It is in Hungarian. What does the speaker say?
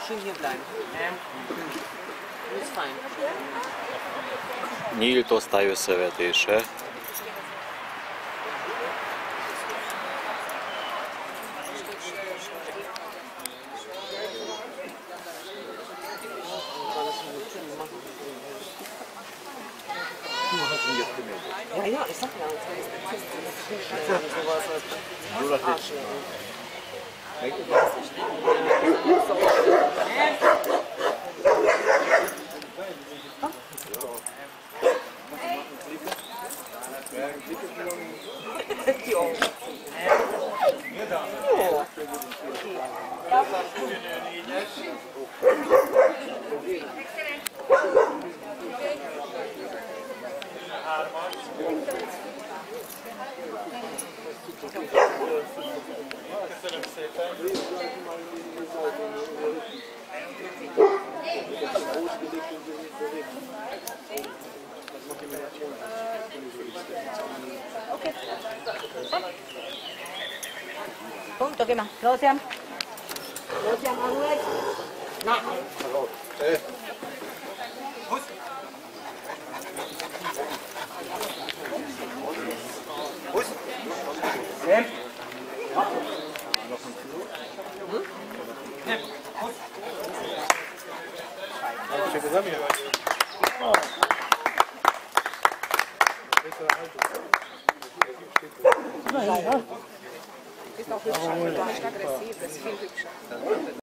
Schön hier bleiben. Ist fein. Nyílt osztály összevetése. Ja, ja, ich sag ja. Sowas. Köszönöm szépen. Punto, ¿qué más? Rosiam. Rosiam, Manuel. Na. Nem. Csak az ami? Ist auch hübsch, aggressiv, ist viel hübscher.